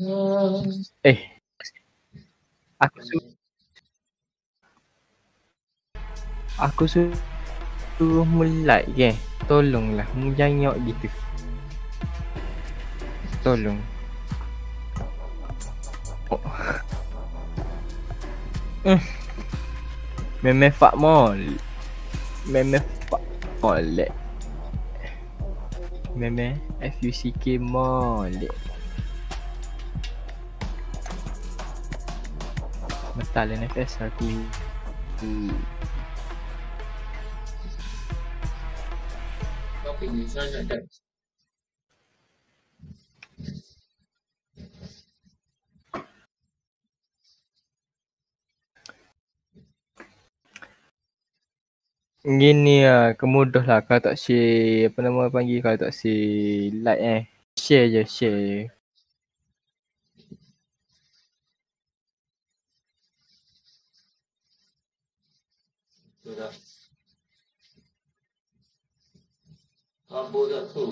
Eh, aku suruh mulai ke. Tolonglah, jangan gitu. Tolong. Oh. Meme fuck mall. Meme fuck mall. Meme FUCK mall. Metal NFS aku. Gini lah, kemudah lah kalau tak share, apa nama panggil, kalau tak share like share je, share. Sudah. Apa dah tu?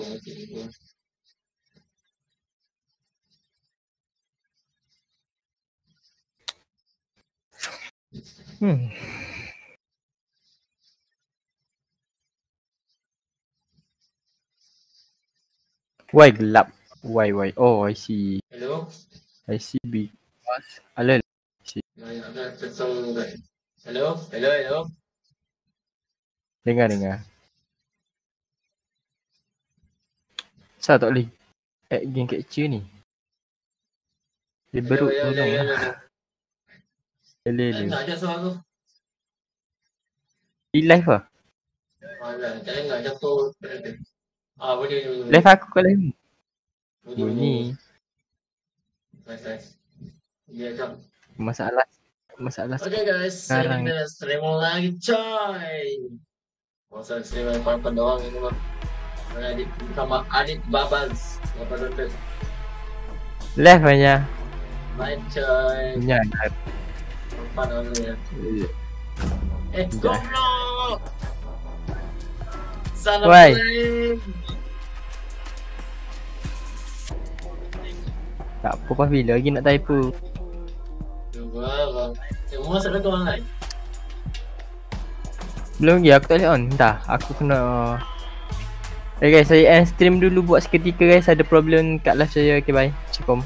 Why gelap? Why? Oh, I see. Hello? I see because alal. Hello? Dengar. Saya tak boleh add game capture ni. Dia beruk tolong lah. Hello. Tak ada suara tu. Di live lah. Jangan nak jatuh. Boleh. Live aku ke live? Bunyi. Nice. Ya, jom. Masalah Okay guys, sekarang kita stream lagi coy. Masa stream yang papan doang ini mah. Adit sama Adit Babas. Apa tu? live aja. Main coy. Ya. Papan dulu ya. Goblok. Sana Why? Tak apa bila lagi nak typo. Semua sudah kau online. Belum lagi, aku tak boleh on. Entah, aku kena guys, saya end stream dulu buat seketika guys. Ada problem kat live saya. Okay, bye. Assalamualaikum.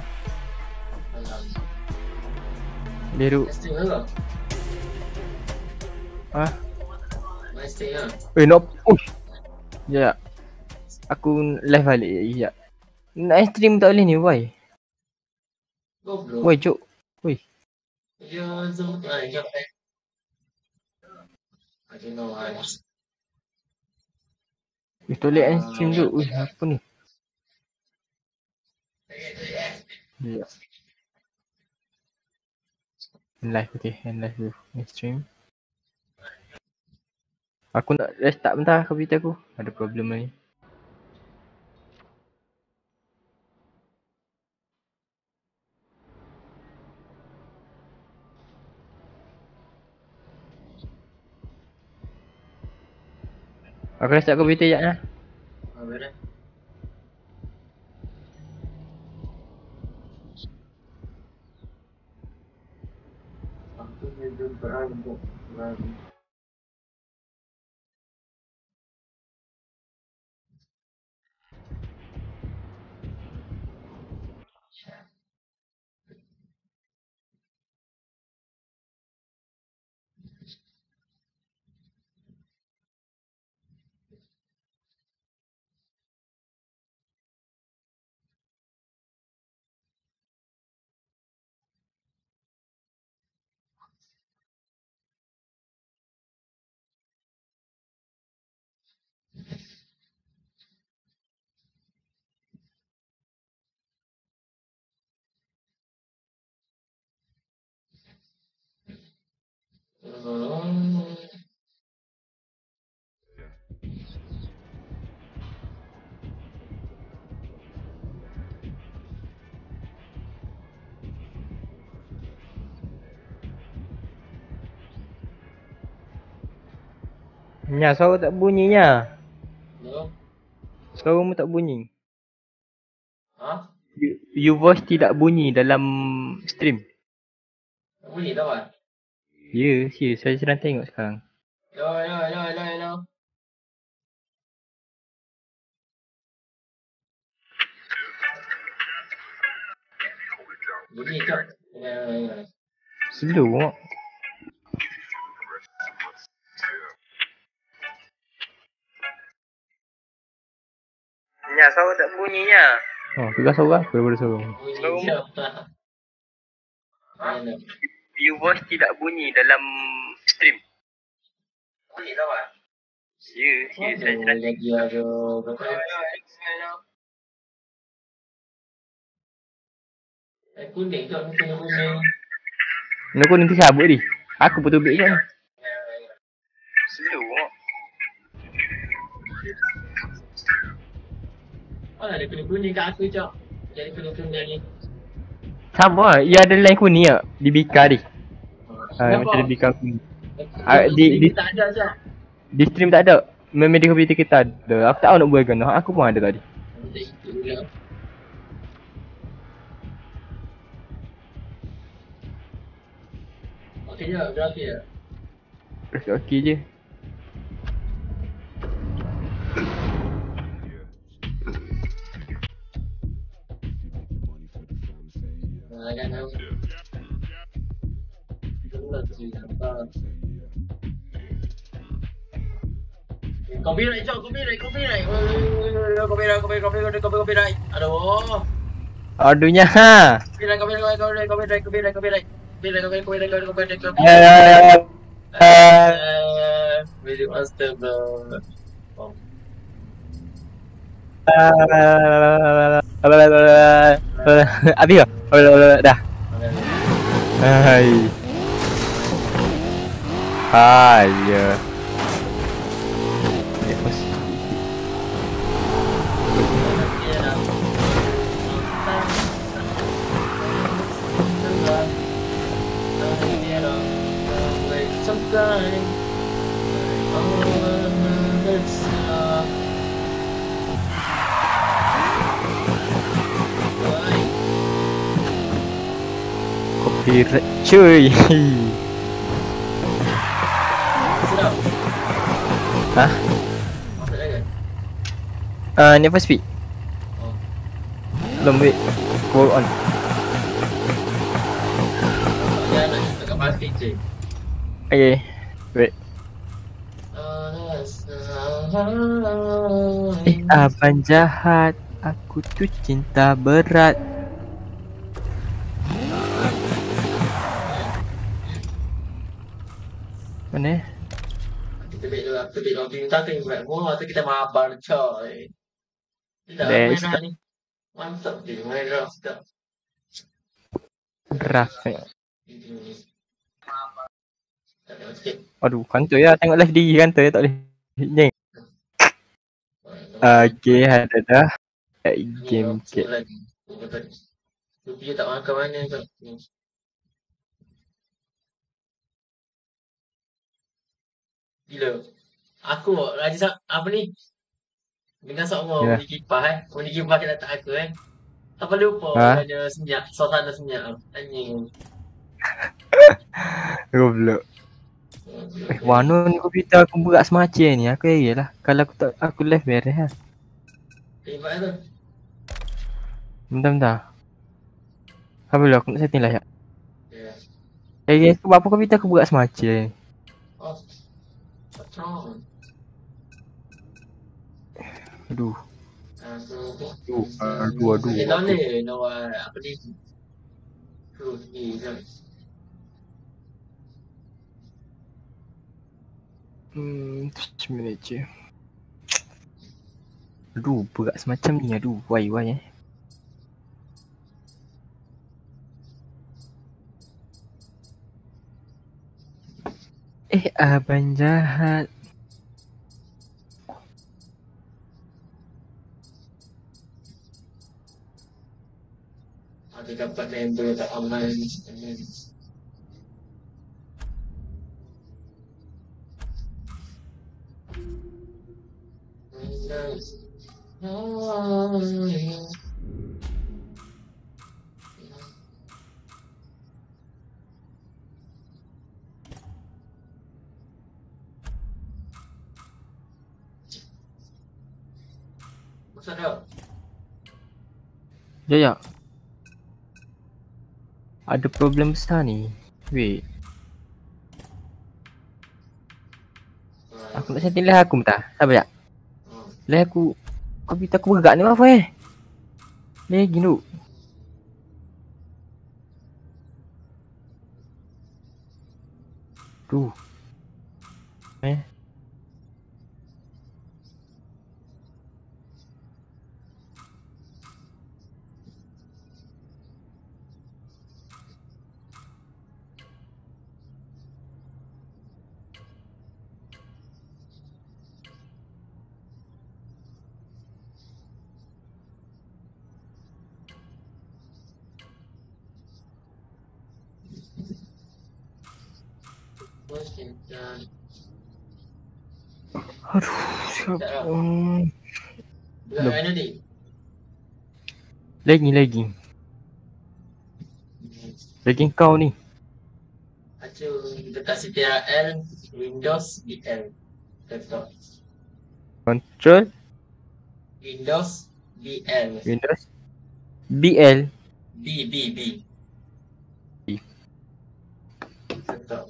Biru. Nak push. Ya. Aku live balik. Ya. Nak stream tak boleh ni, why? Why, cuk? Woi. Ya, zoom aja. I don't know why. Itu lihat stream dulu. Wih, apa ni? Ya. Live, okay. Live dulu. Stream. Aku nak restart bentar komputer aku. Ada problem ni. Aku restart komputer sekejap lah. Boleh. Aku hidup berangkat. Nya, suara tak bunyinya. Hello? Suaramu tak bunyi. Hah? your voice tidak bunyi dalam stream. Bunyi tak kan? Ya, serius. Saya sedang tengok sekarang. Hello. Bunyi cok. Ya. Slow. Ya, saudara tak bunyinya. Oh, tugas seorang. Berbeda seorang. Bunyi cok. Your voice tidak bunyi dalam stream. Bunyi tak kan? Ya, serius. Saya sedang tengok. Kuning cok, kuning. Nak kau nanti sabut ni. Aku betul beg kan. Slow. Ada kuning kat aku cok. Jadi kuning ni. Sama, ia ada line kuning tak? Di Bika ni. Macam di Bika kuning. Di tak ada cok. Di stream tak ada. Memang di komputer kita ada. Aku tak tahu nak buat kan. Aku pun ada tadi. Okey je, berapa ya? Okey je. Kan. Copyright cok, copyright. Copyright. Aduh. Aduhnya ha. Copyright. Video master bro. Habis ke? Dah. Hai. Hai ya. Copyright cuy. Hah? Need for speed. Belum wait. Go on. Okay. Wait. Abang jahat. Aku tuh cinta berat. Mana? Kita bit lobby tak tengok buat semua tu kita mabar coy. Tidak Best. merah ni. Mantap dia merah sedap. Draft. Tak tengok sikit. Aduh, kantor ya. Tengok live diri kantor ya. Tak boleh. Jeng. Okay, ada dah. Game kit. Lupi tak makan mana tu. Gila. Aku raja apa ni? Dengan semua beli kipas Beli kipas kita tak aku Apa lupa ada senyap. Suasana senyap. Anjing. Goblok. Mana ni komputer aku berat semacam ni. Aku lah. Kalau aku tak aku live beres lah. Tengok tu. Bentar. Apa dulu aku nak setting lah ya. Ya. Aku apa komputer aku berat semacam. Oh. Patron. Aduh. Aduh. Kita ni nak apa ni? Terus ni kan. Seminit je. Aduh, berat semacam ni. Aduh, why abang jahat. Ada dapat member tak aman. Maksud dia? Ya. Ada problem besar ni. Wait. Aku nak setting live aku minta. Sabar ya. Live aku. Komputer aku bergerak ni apa Lagi tu. Tu. Aduh, siapa? Bukan mana ni? Lagi. Lagi kau ni. Acu dekat CTRL Windows BL. Desktop. Control Windows BL. Windows BL. B. Desktop.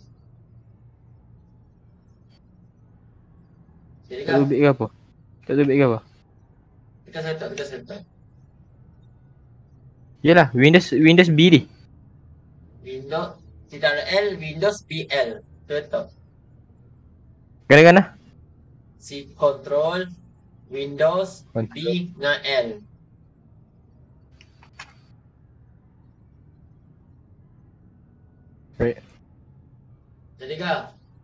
Jadi Tak tahu bit ke apa? Dekat setup. Yalah, Windows B ni. Windows CTRL Windows BL. Desktop. Kadang-kadang Si Control Windows B dengan L. Baik. Jadi kah?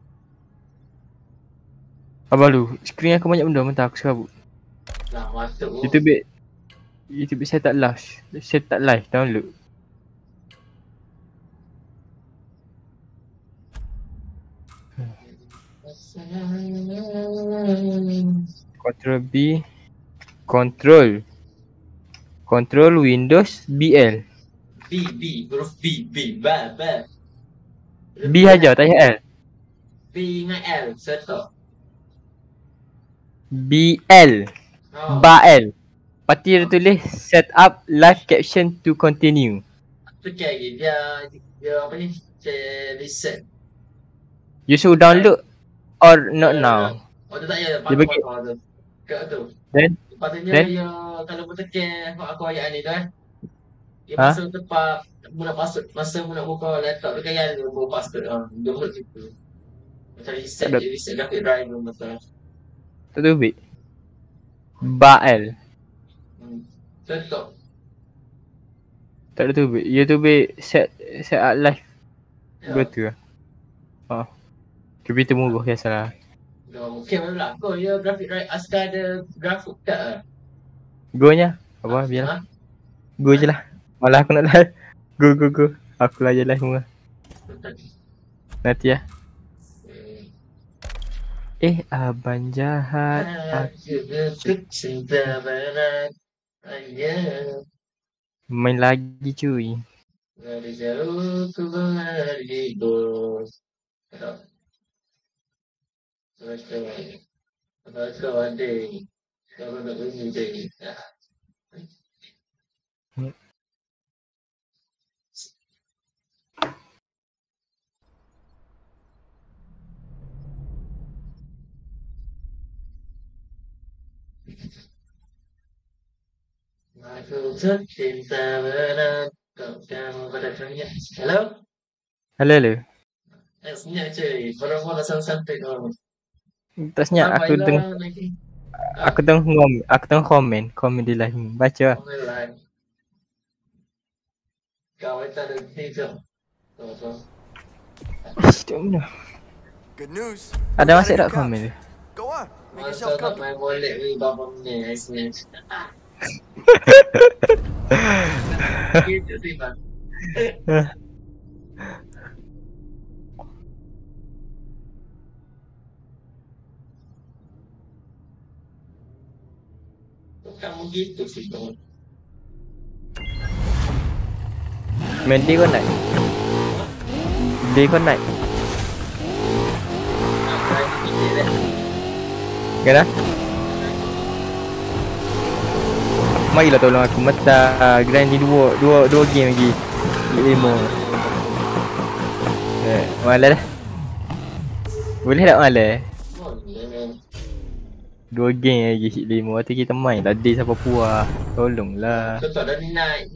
Apa lu? Screen aku banyak benda mentah aku serabut. Nah, masuk. YouTube saya tak live download. Control B. Control Windows BL. Huruf B. Ba. B aja, tak payah L. B dengan L, setup. BL. Bael. Lepas tu dia tulis set up live caption to continue. Tu kira lagi, dia apa ni? Dia reset. You should download or not now. Oh tu tak ya, Dia bagi. tu. Kat tu. Then Patutnya dia kalau bertekan aku ayat ni tu dia masa tempat mula password, masa mula buka laptop tu kan dia buka password dia buat gitu. Macam reset graphic drive tu betul. Tak tahu bit. Bael. Setup. Tak ada tu bit. Ya tu bit set up live. Betul lah. Komputer murah biasalah. Okay lah. Kau ya graphic drive Aska ada grafik tak? Go nya. Apa biarlah. Go je lah. Malah aku nak live. Go. Aku lah je live murah. Nanti ya. Abang jahat. Main lagi cuy. Dari jauh ku berlari bos. Terus kau ada. Kau nak bunyi je. Aku cinta berat. Kau kamu pada kaya. Hello? Hello. Senyap cuy. Baru-baru santai kau. Tak senyap. Aku tengah komen di live ni. Baca lah. Kau tak ada tidur. Good news. Ada masih tak komen dia? Go on. Make Masa yourself tak comfortable. main boleh ni babam ni. Senyap. Gitu sih bang. Kamu gitu sih bang. Main day kau naik. Kenapa? Marilah tolong aku mata grind ni dua game lagi. 5. Malah dah. Boleh tak malah? Boleh man. 2 game lagi hit 5. Waktu kita main lah day sampai puas. Tolonglah. Kau dah ni naik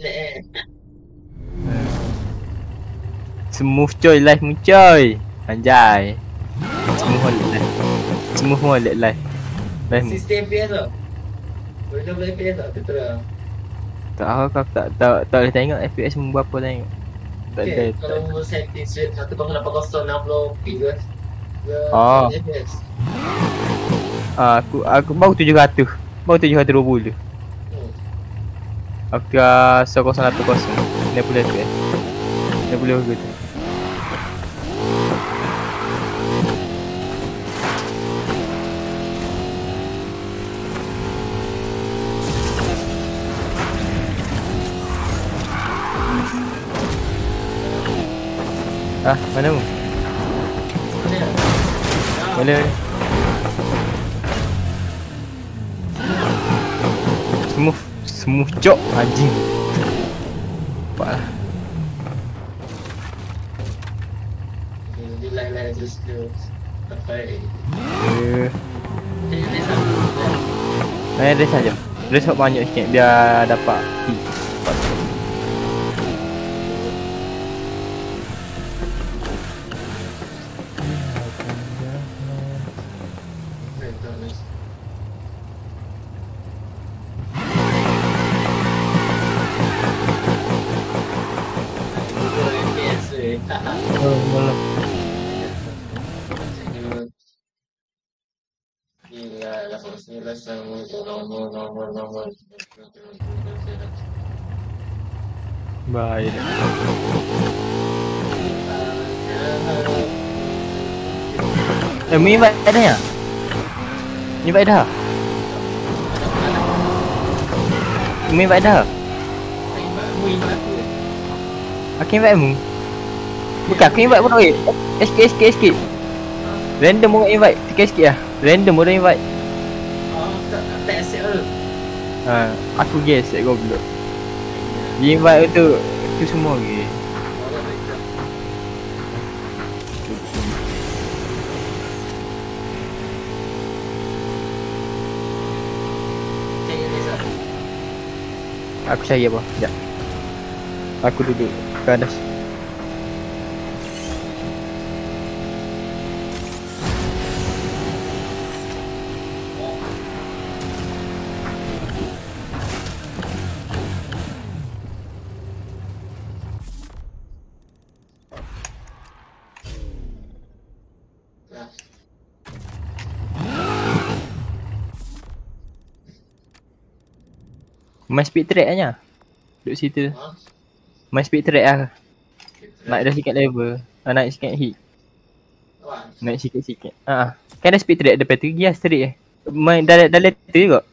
Smooth coy live mu coy. Anjay. Smooth molek live. Live mu. 60 FPS tau. Boleh 12 FPS tau, betul lah. Tak tahu kau tak boleh tengok FPS mu berapa tengok. Tak ada. Okay, kalau mu setting straight 1080 60 ping ke? Oh. FPS. Aku baru 700. Baru 720. Aku kira 1080 60 FPS. 60 gitu. Mana mu? Mana? Smooth cok anjing. Nampak lah. Dia lain-lain just tu. Sampai. Race saja. Race banyak sikit biar dapat hit. Baik. Mu invite dah ya? Invite dah? Mu invite dah? Aku invite mu. Bukan aku invite pun weh. SK. Random orang invite. Sikit lah. Random orang invite. Tak accept lah. Aku guess set goblok. Dia invite tu semua ke. Aku cari apa? Sekejap. Aku duduk ke atas. Main speed track aja. Duduk situ. Main speed track lah. Naik dah sikit level. Naik sikit hit. Naik sikit-sikit. Kan ada speed track depan tu. Gear straight main dah letter juga.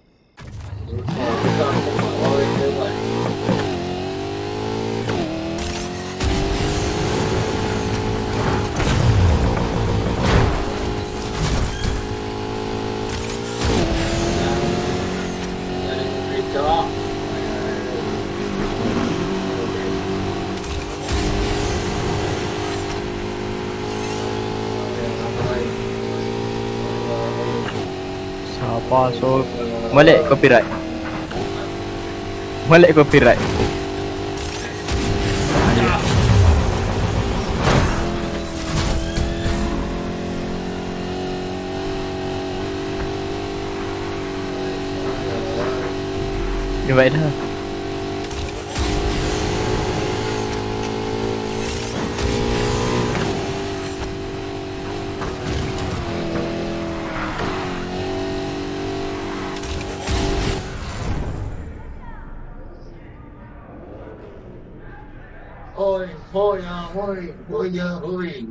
Siapa so molek copyright. Invite dah. Hoi.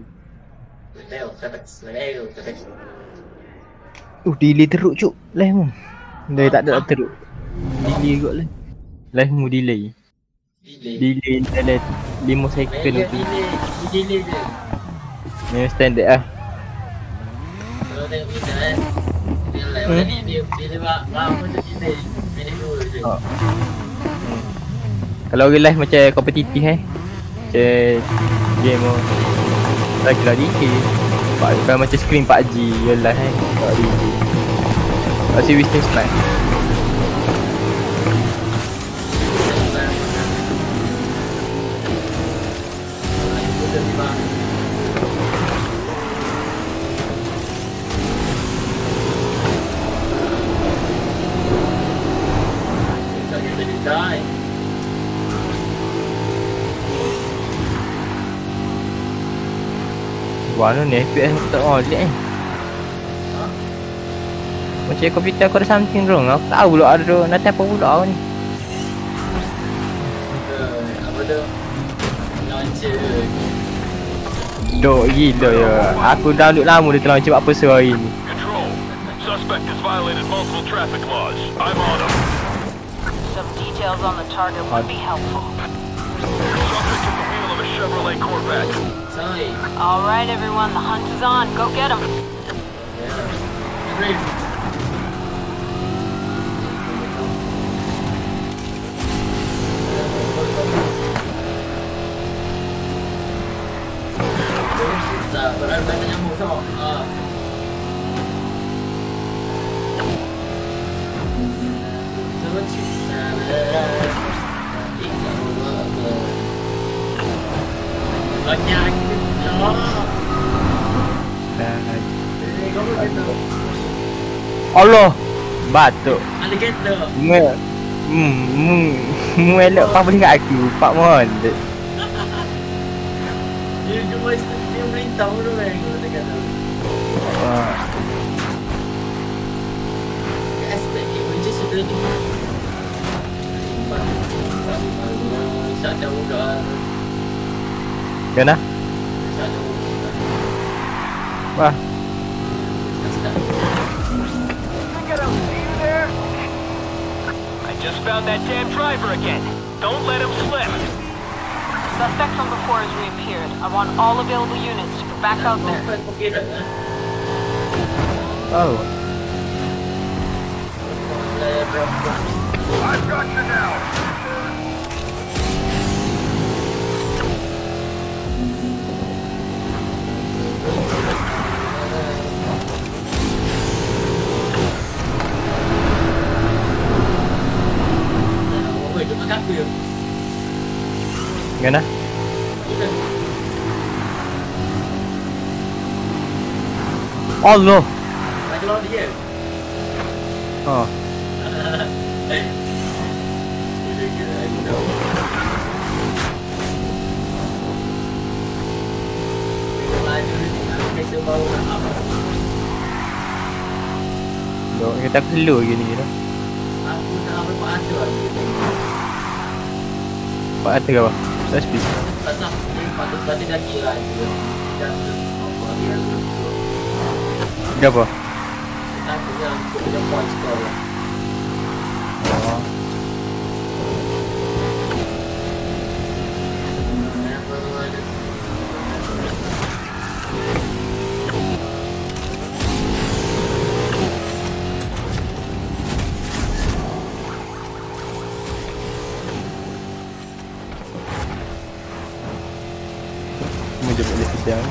Delay teruk cuk. Live mu. Dia tak ada teruk. Delay kot lah. Live mu delay. Delay dalam 5 second tu. Delay je. Ni standard lah. Kalau tengok kita dia live tadi dia buat lama tu delay. Minit 2 je. Oh. Kalau real life macam kompetitif macam game lagi lah dikit. Kalau macam screen PUBG real life tak dikit. Masih wisdom slide. Mana ni FPS aku tak boleh macam komputer aku ada something wrong. Aku tahu pula ada nanti apa pula aku ni. Apa tu? Launcher. Dok gila ya. Aku download lama dia telah cepat apa hari ni. Control. Suspect has violated multiple traffic laws. I'm on him. Some details on the target would be helpful. Subject at the wheel of a Chevrolet Corvette. Sorry. All right, everyone, the hunt is on. Go get him. Berada nyamuk sama. Allah batuk. Alligator. Elok apa boleh kat aku. Pak Mon. Dia cuma dia beritahu tu kalau dia kata. Aspek ni macam sudah tu. Sadar muda. Kenapa? Sadar muda. Wah. I just found that damn driver again. Don't let him slip. Suspect from before has reappeared. I want all available units to get back out there. Oh. I've got you now. Kenapa? Allah. Lagi lawan dia. Oh. Dok, kita slow gini gitu. Aku nak berapa ada lagi. Pak ada ke apa? Tak speed. Tak nak. Patut tadi dah kira itu. Dan apa dia tu. Apa? Aku yang punya point score. Oh. Dia boleh sedang.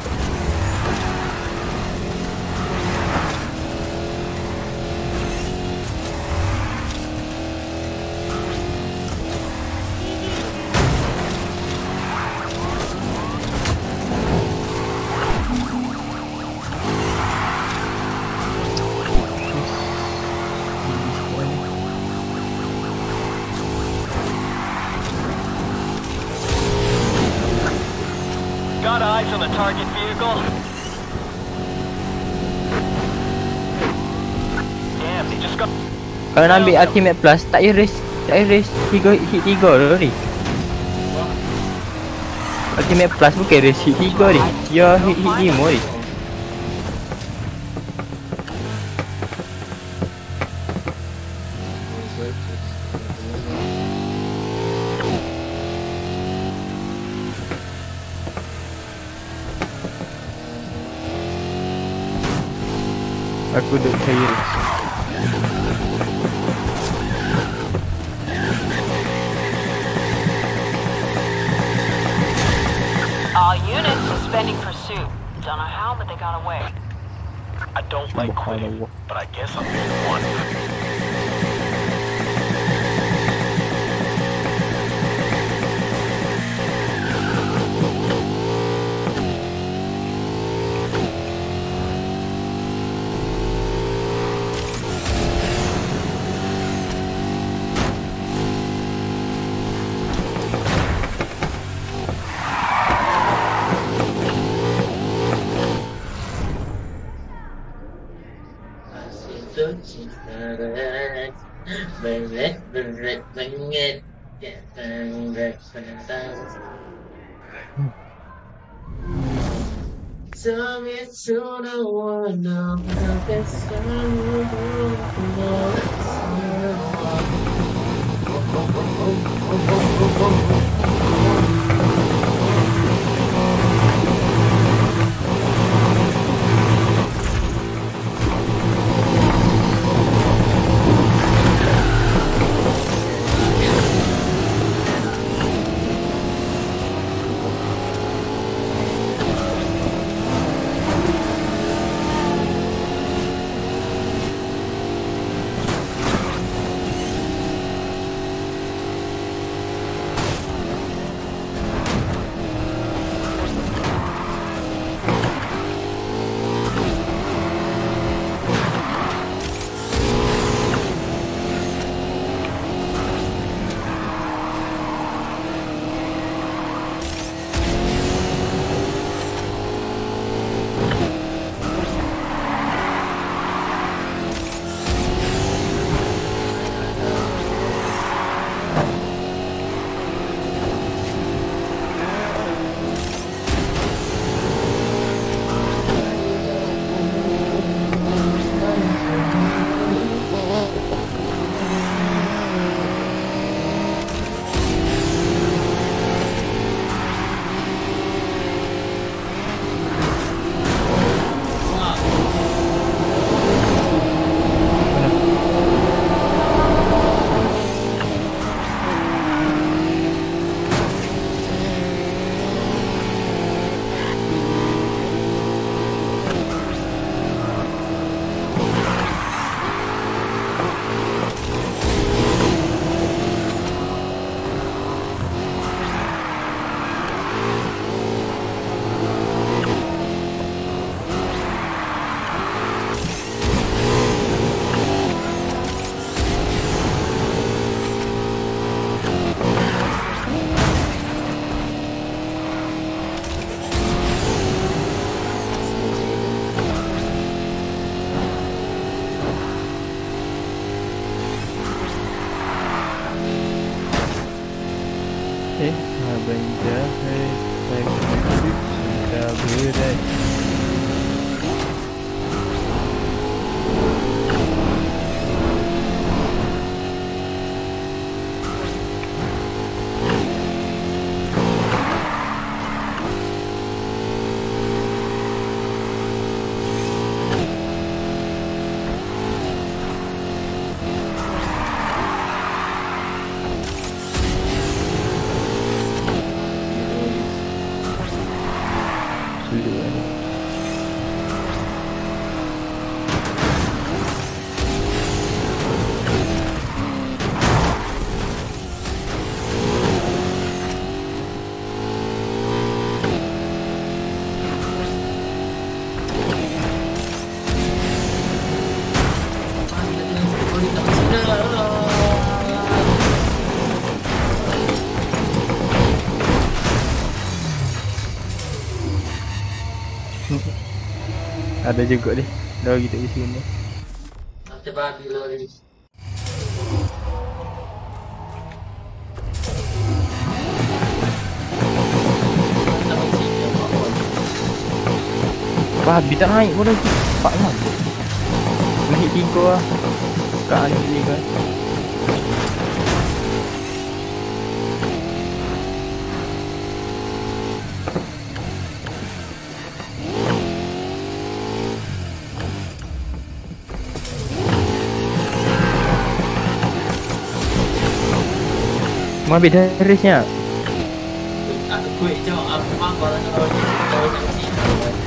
Got eyes on the target vehicle. Damn, they just got. Kalau nak ambil Ultimate Plus tak payah race. Tak payah race 3 hit 3 tu ni. Ultimate Plus bukan race hit 3 ni. Ya hit 5 ni. Aku duduk cari race. pending pursuit. Don't know how, but they got away. I don't like quitting, but I guess I'm being one. Berat banget. Abang Jahit sudah berat. Ada juga deh, dah kita di sini. Nanti babi lo ni. Babi tak naik pun lagi. Pak lah. Naik 3 lah. Kat ni kan. Mau habis dah race-nya? Quick jawab aku mampu lah kalau nak cerita.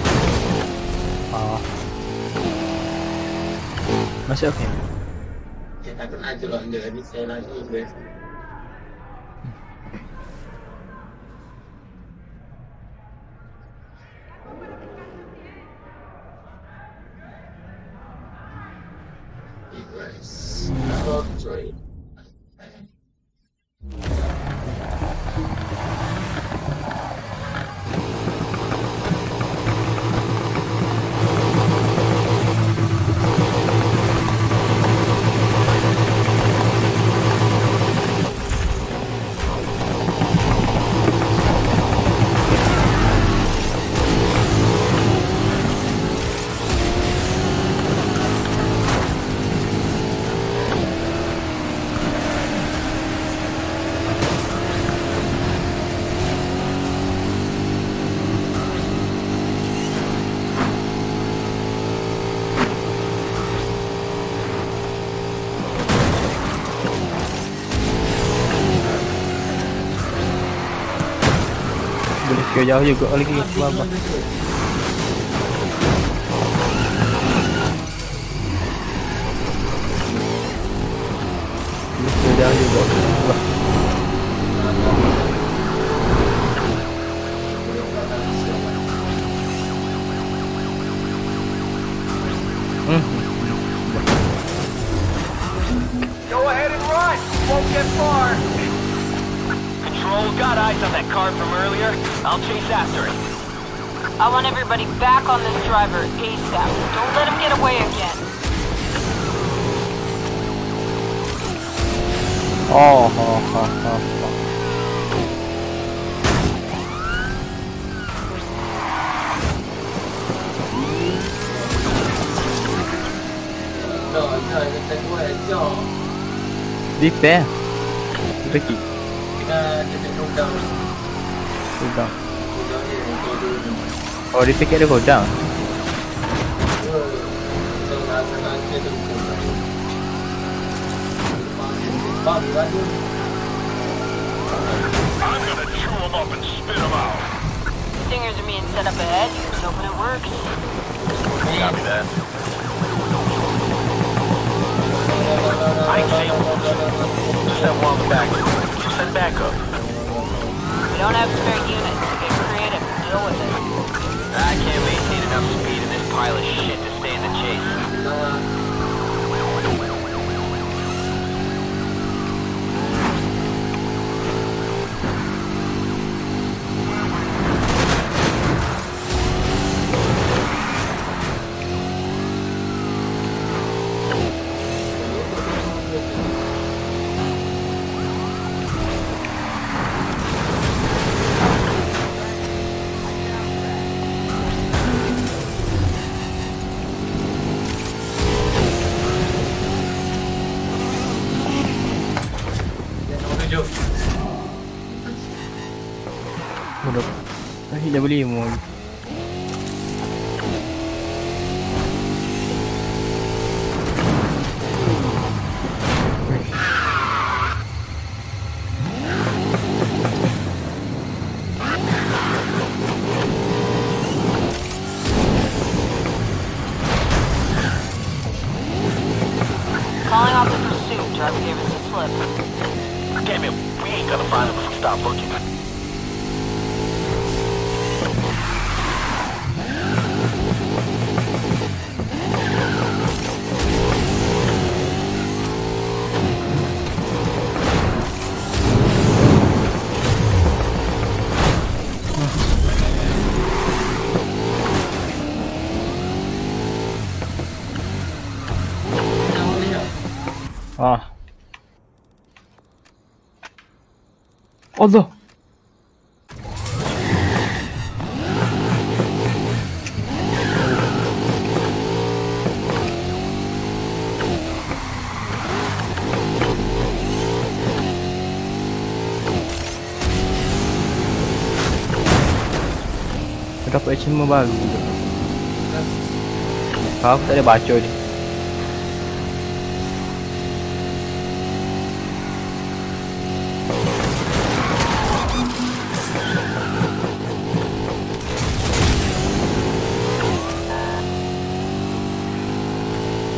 Masuk okey. Saya takut aja lah dia ni saya lagi guys. Boleh ke jauh juga lagi. Apa? Boleh ke jauh juga. Wah. Go ahead and run. Won't get far. Control, got eyes on that car from earlier. I'll chase after it. I want everybody back on this driver ASAP. Don't let him get away again. Oh. Kita buat jom. Repair. Pergi. Kita godang. Godang. Godang ni motor dulu. Oh, repair kat dia godang. Kita nak kita tu. Bang, lagi. I'm gonna chew them up and spit them out. Stingers are being set up ahead. Here's hoping it works. Copy that. I ain't saying just have one back. Send backup. We don't have spare units, so get creative and deal with it. I can't maintain enough speed in this pile of shit to stay in the chase. Bodoh. Dah beli mau. Calling off the pursuit. Driver gave us a slip. Damn it, we ain't gonna find him if we stop looking. Allah. Dapat achievement baru juga. Aku tak ada baca ni.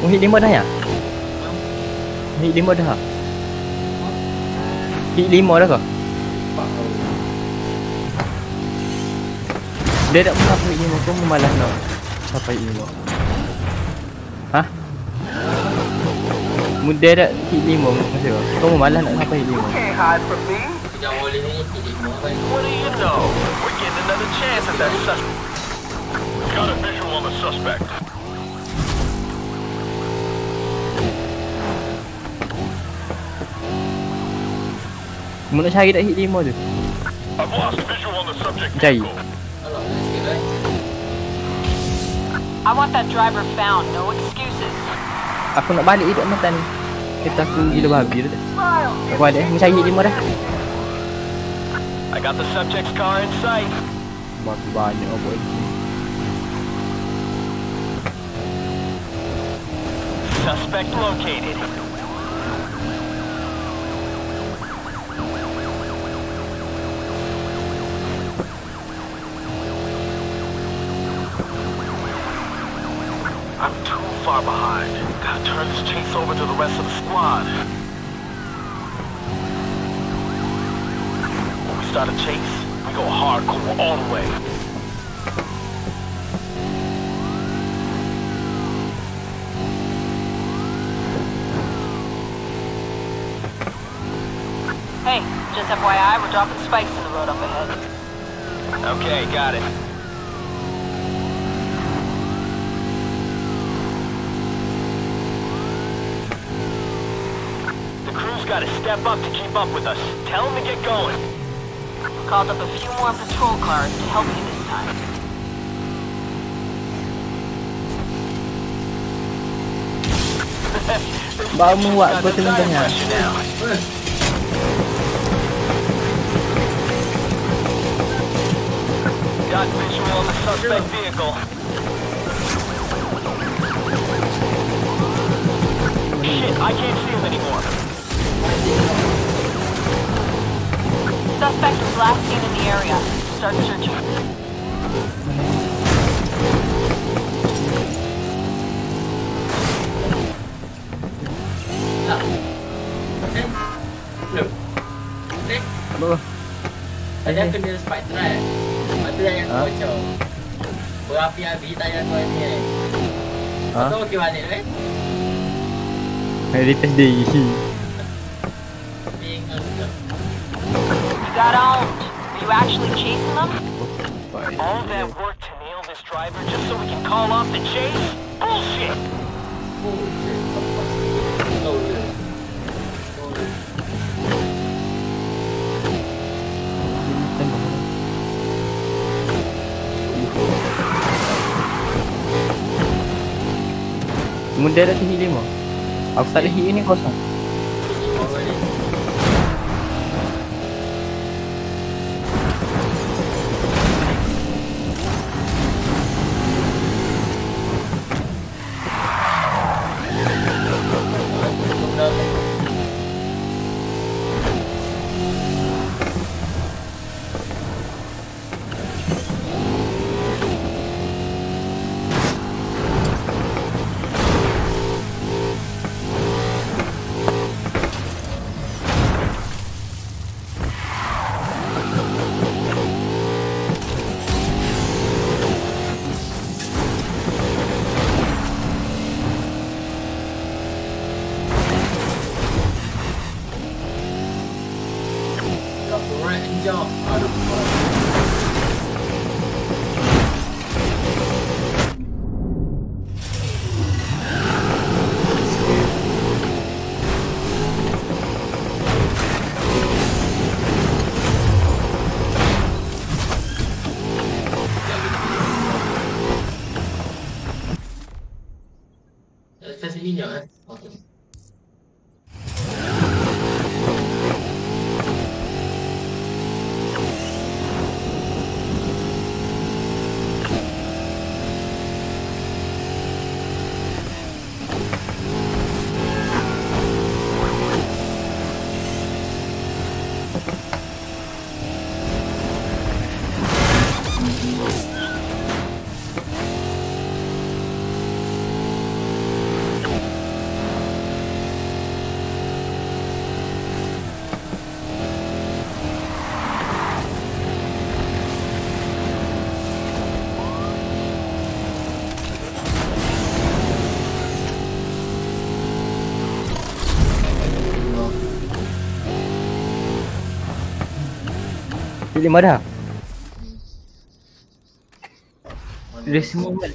Hit 5 dah ya? Hit 5 dah. Hit 5 dah ke? Dia tak pernah hit 5, kau malas nak sampai hit 5. Hah? Mudah tak hit 5 masa kau malas nak sampai hit 5. Can't hide from me. Sekejap boleh ni hit 5 kan. What do you know? We're getting another chance at that suspect. Got a visual on the suspect. Mu nak cari tak hit 5 tu? I've lost visual on the subject Cari. vehicle. Alah, sikit kan. I want that driver found, no excuses. Aku nak balik hidup mata ni. Kita aku gila babi dah. Aku ada, mu cari hit 5 dah. I got the subject's car in sight. Babi banyak apa ni. Suspect located. I'm too far behind. Gotta turn this chase over to the rest of the squad. When we start a chase, we go hardcore all the way. Hey, just FYI, we're dropping spikes in the road up ahead. Okay, got it. The crew's gotta step up to keep up with us. Tell them to get going. Called up a few more patrol cars to help you this time. Bawa muat kau tengah-tengah. Got visual on the suspect vehicle. Shit, I can't see him anymore. Suspect was last seen in the area. Start searching. Apa? Tadi aku kena spike trap. Lepas tu yang kocok. Berapi-api tayar kau ni kan. Ha? Kau okey balik kan? Hari test day. Bingung tu. You got owned. Were you actually chasing them? All that work to nail this driver just so we can call off the chase? Bullshit! Mudah dah hit 5. Aku tak ada hit ni kosong. 5 dah. Dia semua kan.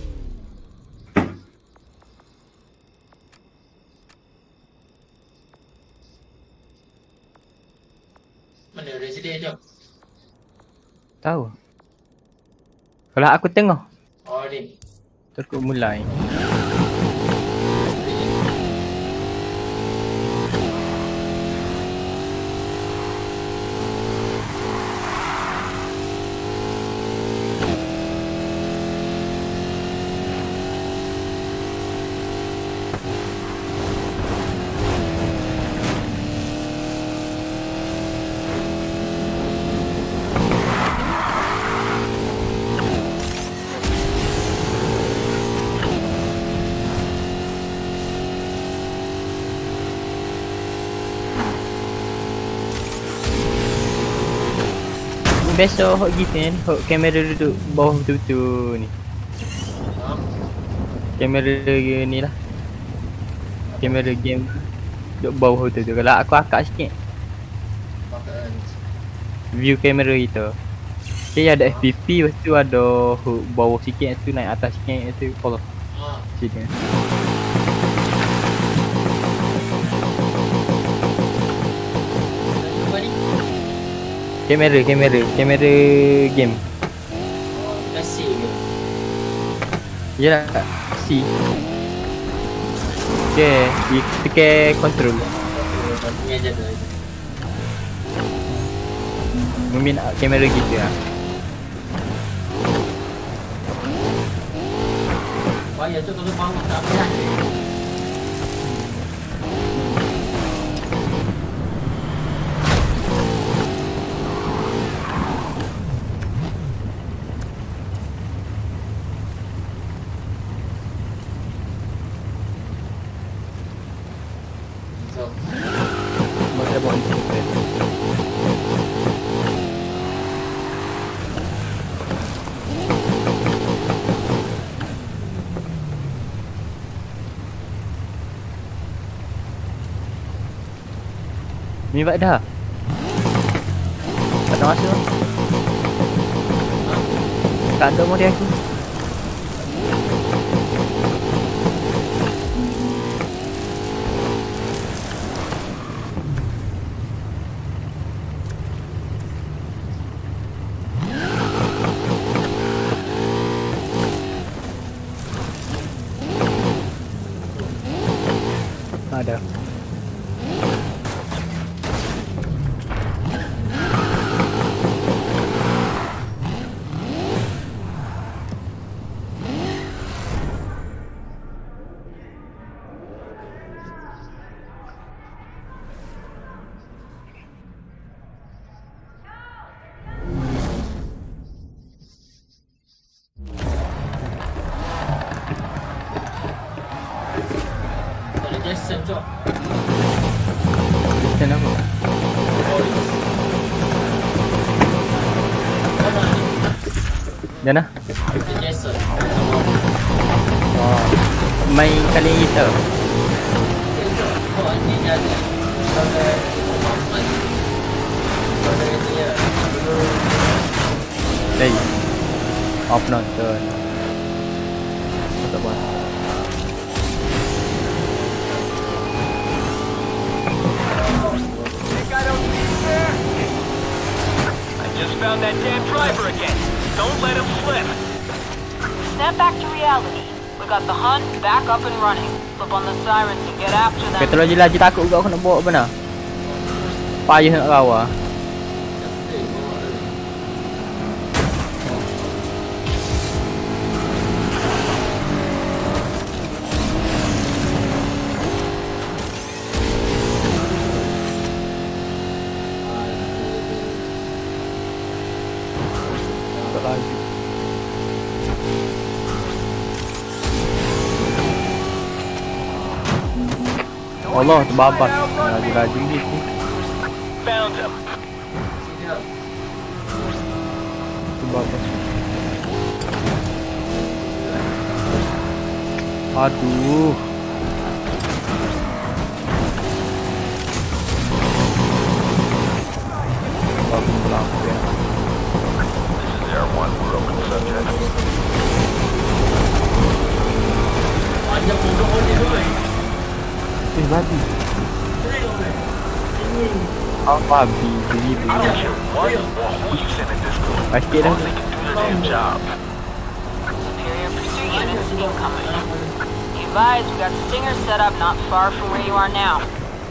Mana resident jom? Tahu. Kalau aku tengok, Oh ni. aku mulai. Besok hok gitu kan, hok kamera duduk bawah betul-betul ni. Kamera ni lah. Kamera game duduk bawah betul-betul. Kalau aku akak sikit view kamera kita. Okay, ada FPP, lepas tu ada hok bawah sikit, tu naik atas sikit, tu follow. Sini. Kamera game. Kasih ke? Yalah, C. Okay, tekan control. Ni aja dah. Mungkin kamera gitu lah. Bahaya tu kalau bawah tak apa lah. Boleh buat ni. Ni buat dah. Tak ada masa. Tak ada model aku. Ada. Jason jom. Jason apa? Jana? Jason. Oh. Main kali kita. Oh ni jadi. Đây. Off nonton. Tak buat. Just found that damn driver again. Don't let him slip. Snap back to reality. We got the hunt back up and running. Flip on the sirens and get after them. Petrol je lah, je takut juga aku nak bawa benar. Payah nak rawa. Lagi. Allah, terbabas. Laju-laju gitu. Found him. Terbabas. Aduh. Bagus lampu ya. Oh, babi. Jadi I don't care what or who you send in this group. Pasti dah. They can do their damn job. Superior pursuit units incoming. Be advised, we got Stinger set up not far from where you are now.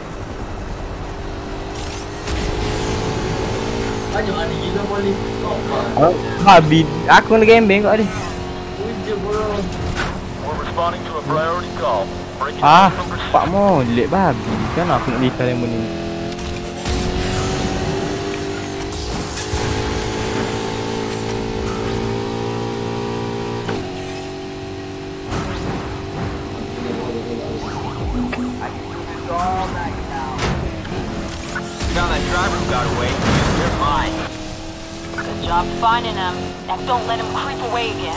Banyak ada gila boleh. Oh, babi. Aku nak gembeng kat dia. Puja bro. We're responding to a priority call. Breaking Ah, news from pursuit. pak molek babi. Kan aku nak lethal yang ni. Found that driver who got away. They're mine. Good job finding him. Now don't let him creep away again.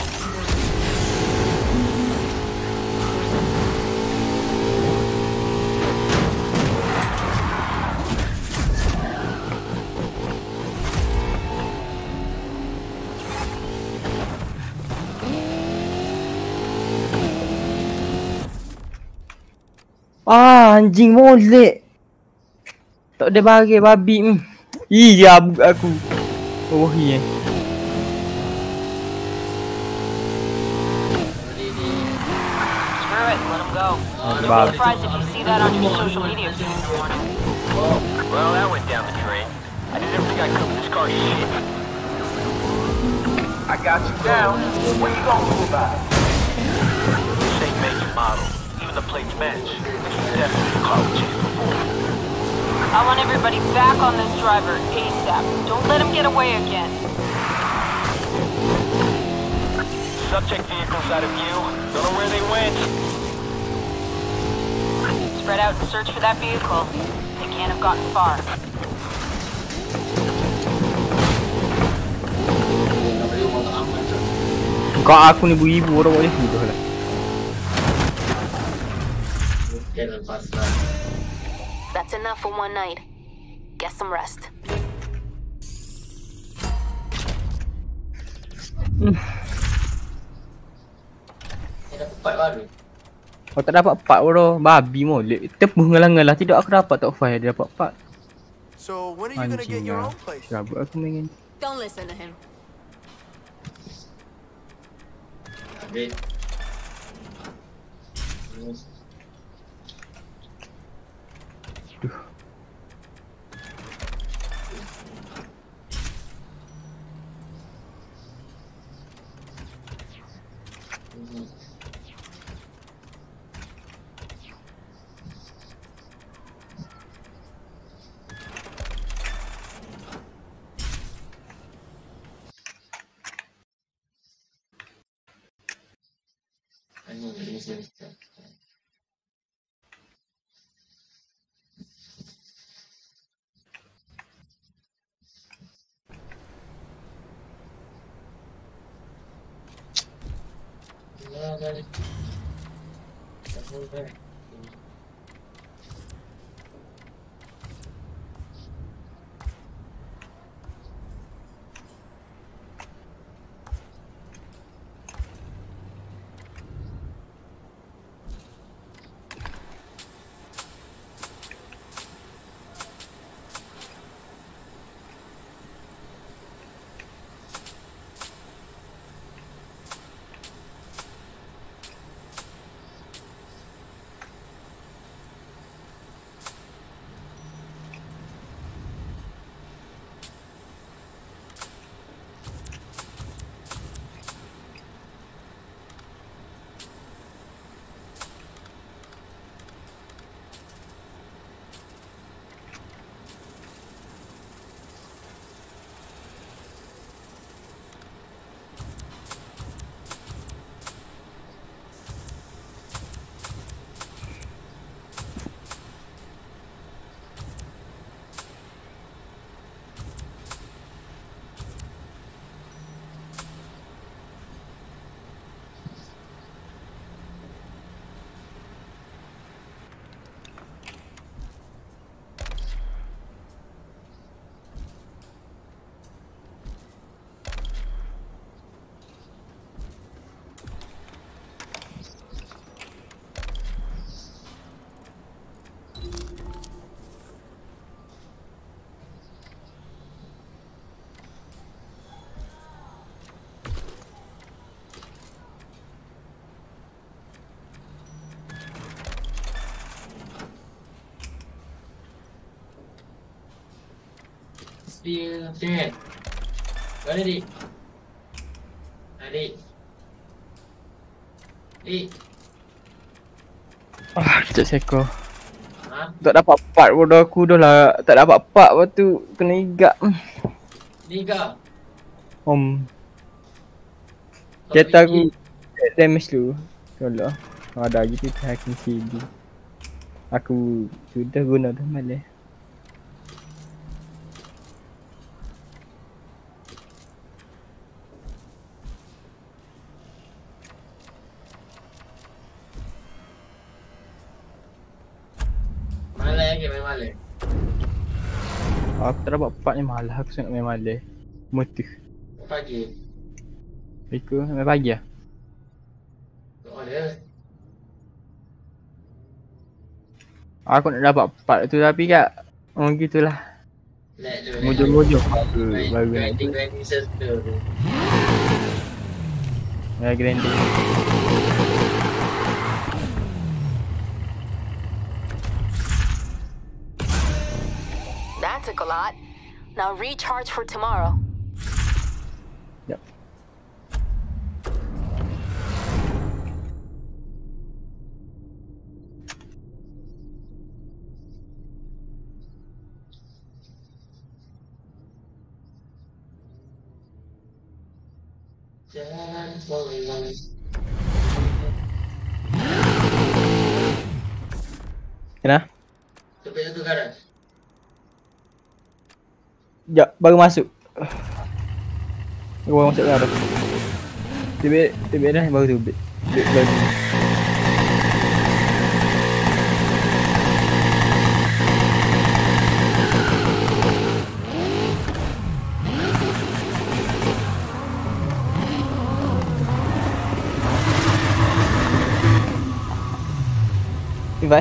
Ah, anjing molek. Tak ada bagi babi. Iya aku. Oh iya. Screw it, let him go. Don't Babi. be surprised if you see that on your social media feed this morning. Well, that went down the drain. I did everything I could with this car shit. I got you down. What you gonna do about it? Same make and model. Even the plates match. This is definitely a car we chased before. I want everybody back on this driver ASAP. Don't let him get away again. Subject vehicles out of view. Don't know where they went. Spread out and search for that vehicle. They can't have gotten far. Kau aku ni ibu-ibu orang boleh hidup lah. Jangan pasal. That's enough for one night. Get some rest. Ada part baru. Kau tak dapat 4 bro. Babi molek. Tepuh ngalang-ngalah. Tidak aku dapat top 5. Dia dapat 4. So when are you gonna get Anjing your lah. own place? Rabut aku main. Don't listen to him. Habis. Feel dead. Mana dik? Adik. Dik. Kejap seko. Ha? Tak dapat part bodoh aku dah lah. Tak dapat part lepas tu kena igak. Ni kau. Kereta aku damage tu. Tolong. Ada lagi tu hacking CD. Aku sudah guna dah malah. Malai lagi main malai. Aku tak dapat part ni malah aku sangat main malah. Motif. Pagi. Ikut main pagi lah. Oh dia. Aku nak dapat part tu tapi kat gitulah. Let tu. Mujur-mujur baru nak Grinding circle tu. ya grinding. That took a lot. Now recharge for tomorrow. Yep. Jangan pulang. Kenapa? Tepik tu garas. Sekejap, baru masuk. Baru masuk ke tu. Tibik dah baru tu. Tibik baru. Bye.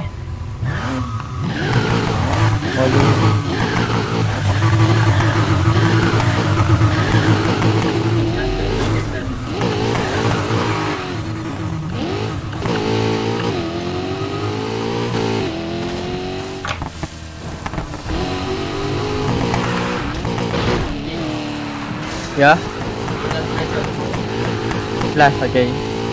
Ya. Last okay.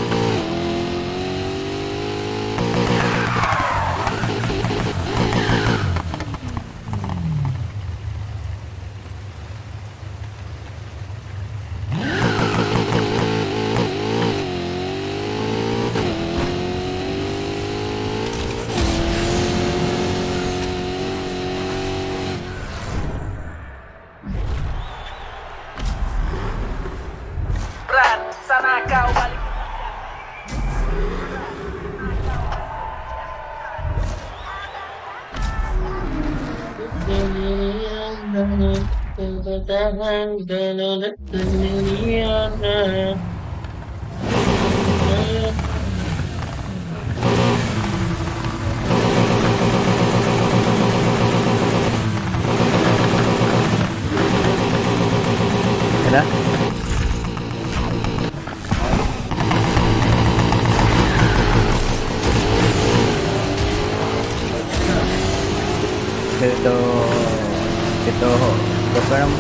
Sana kau balik. Dah. Kita berapa nama?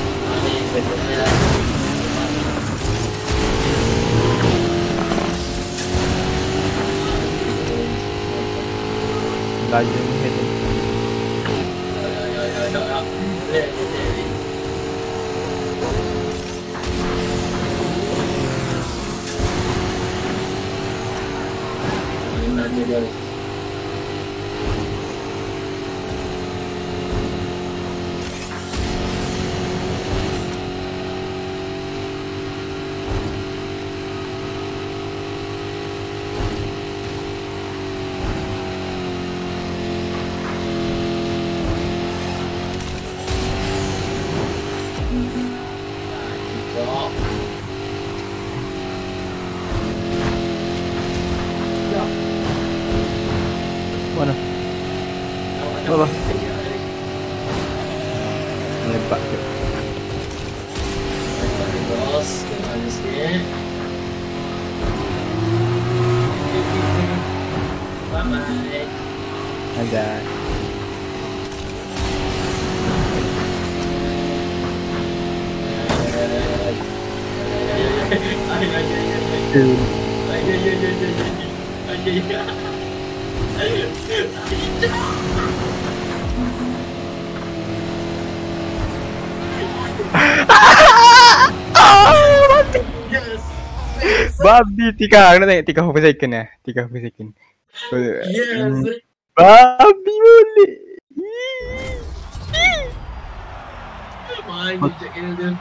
Laju ni tu. Mana? Apa? Lepak ke? Bos, kembali sikit. Bye-bye. Ada. betul. Yes. Babi Tika, nak tengok Tika berapa second lah. Tika berapa second. Yes. Babi boleh. Maju je kena dia.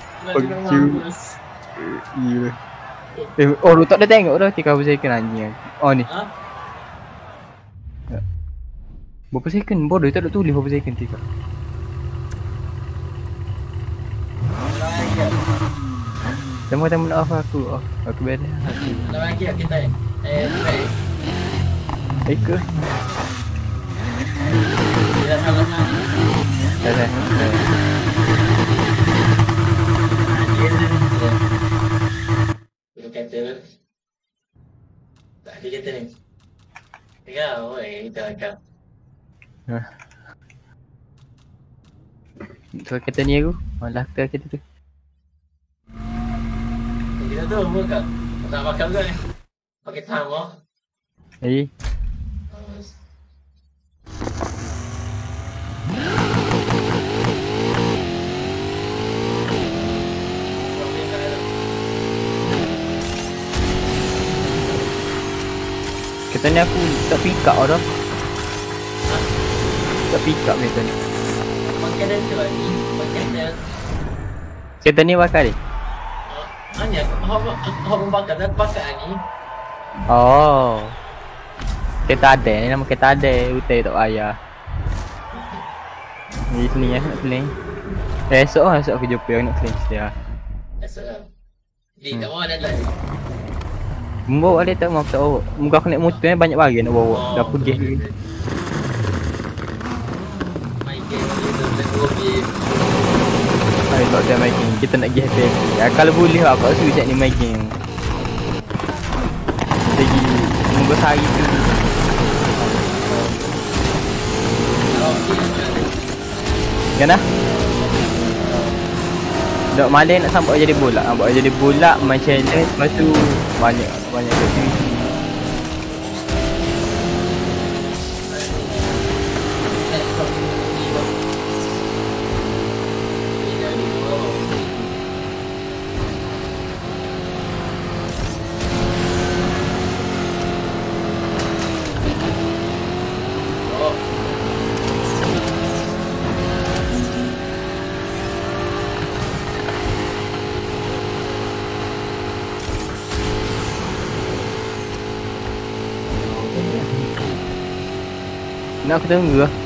Gila. Oh, lu tak ada tengok dah Tika berapa second anjing. Oh ni. Ha? Berapa second? Bodoh tak ada tulis berapa second Tika. Temu nak off aku. Oh, aku beres. Ada lagi kita. Baik. Ke? Tidak salahnya. Dah. Dia kata. Tak dia kata ni. Tengah, oi, kita akan. So kata ni aku. Malah kita tu. Kita tu bukan. Tak makan juga ni. Pakai tangan oh. Eh. Kata ni aku tak pick up dah. Tak pick up kata ni. Pakai dan tu ni. Pakai dan. Kata ni bakar ni. Hanya aku bakar dan pakai ni. Oh. Kita ada ni nama kita ada utai tak payah. Ni sini ya nak sini. Esok aku jumpa aku nak sini dia. Esok lah. Di tak mau ada lagi. Bawa dia tak mau tak bawa. Muka aku naik motor ni banyak bagi nak bawa. Dah pergi lagi. Main game ni tu Hai tak ada main game. Kita nak pergi happy. Ya, kalau boleh lah aku suruh cak ni main game. Lagi muka sehari tu. Kenapa? Dok malam nak sampai jadi bola. Nampak jadi bola main challenge lepas tu banyak activity. Nak aku tunggu lah.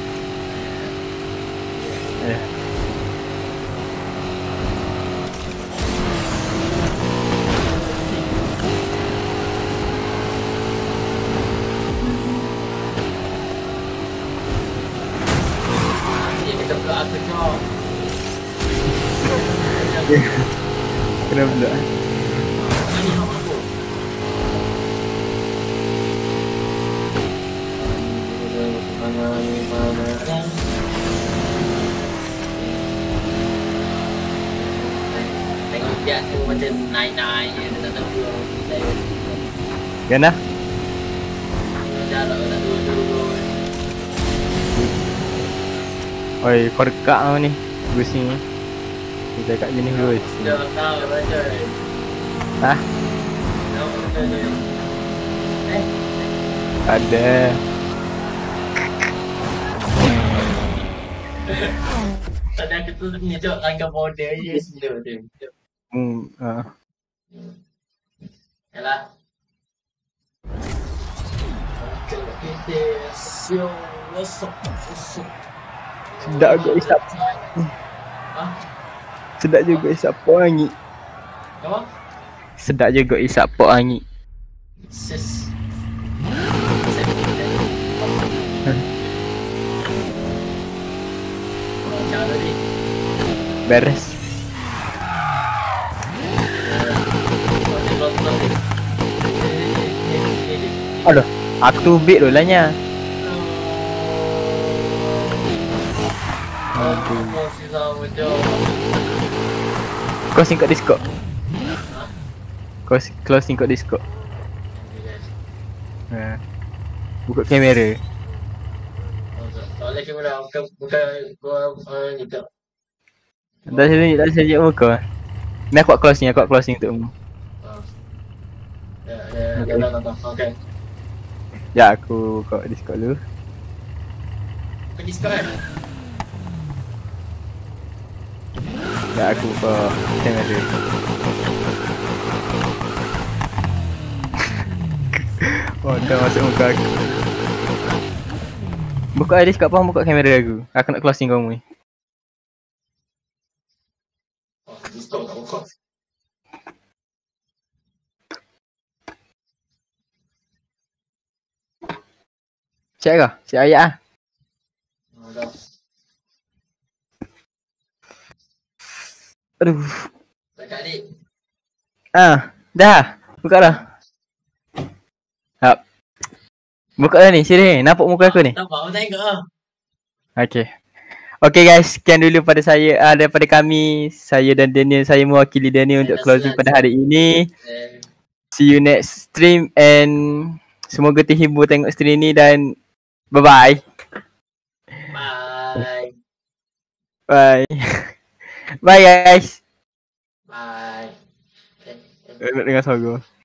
kita pula aku jom. Kena pula. Ini hak aku. Tengok dia tu macam naik-naik je, tak tahu. Kenapa? Jarak tak dulu. Oi, kau dekat kau ni. Bus ni. Kita kat jenis bus. Dah tahu macam. Hah? Ada. Tadi aku tu ni jom langkah border je slow tu. Yalah. Kita siap masuk. Sedap juga isap. Sedap juga isap pok angin. Apa? Sedap juga isap pok angin. Sis. Cara ni. Beres. Aduh, aku tubik dulu lah nya. Kau singkat Discord. closing kat Discord. Okay, Buka kamera. tak boleh kamera. Bukan gua ni tak. Tak tunjuk muka. Ni aku buat closing untukmu. Tak. Okay. Ya, aku buka Discord dulu. Ke Discord kan? Ya, aku buka kamera. Oh, dah masuk muka aku. Buka Discord pun buka kamera aku. Aku nak closing kamu ni. Discord tak buka. Cek ke? Cek ayat ah. Dah. Aduh. Dekat adik. Dah. Buka dah. Hap. Buka dah ni, sini. Nampak muka aku ni? Nampak, aku tengok lah. Okay guys, sekian dulu pada saya daripada kami. Saya dan Daniel, saya mewakili Daniel untuk closing pada hari ini. See you next stream and semoga terhibur tengok stream ni dan bye-bye. Bye. Bye. Bye guys. Bye. Nak dengar suara.